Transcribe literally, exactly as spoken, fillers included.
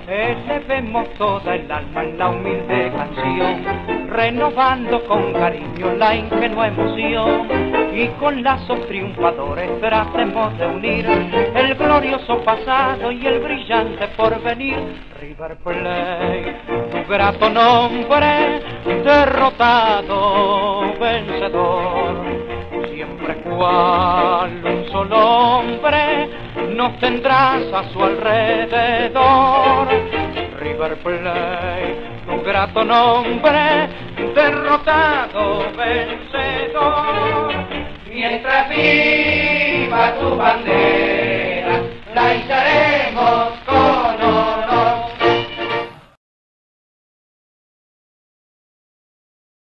elevemos toda el alma en la humilde canción, renovando con cariño la ingenua emoción, y con lazos triunfadores tratemos de unir el glorioso pasado y el brillante porvenir. River Plate, tu grato nombre, derrotado, vencedor, siempre cual un solo hombre nos tendrás a su alrededor. River Plate, tu grato nombre, derrotado, vencedor, mientras viva tu bandera.